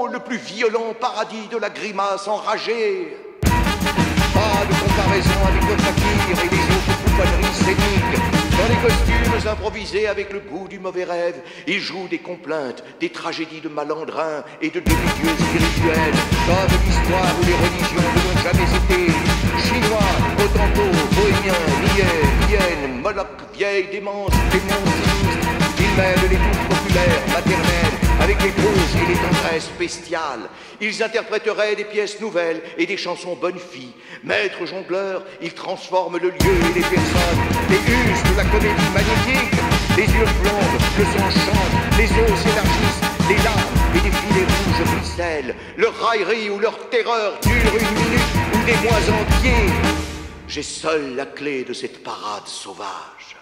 Oh, le plus violent paradis de la grimace enragée. Pas de comparaison avec le fakir et les autres pouponneries scéniques. Dans les costumes improvisés avec le goût du mauvais rêve, ils jouent des complaintes, des tragédies de malandrins et de demi-dieux spirituels, comme l'histoire où les religions ne l'ont jamais été. Chinois, Hottentots, Bohémiens, Niais, Hyènes, Moloch, vieilles démences, démons sinistres. Ils mêlent les doutes populaires, maternelles, avec les causes et les tendresses bestiales. Ils interpréteraient des pièces nouvelles et des chansons bonnes filles. Maîtres jongleurs, ils transforment le lieu et les personnes. Les huses de la comédie magnétique. Les yeux flambent, le sang chante, les os s'élargissent, les larmes et des filets rouges ruissellent. Leur raillerie ou leur terreur dure une minute ou des mois entiers. J'ai seul la clé de cette parade sauvage.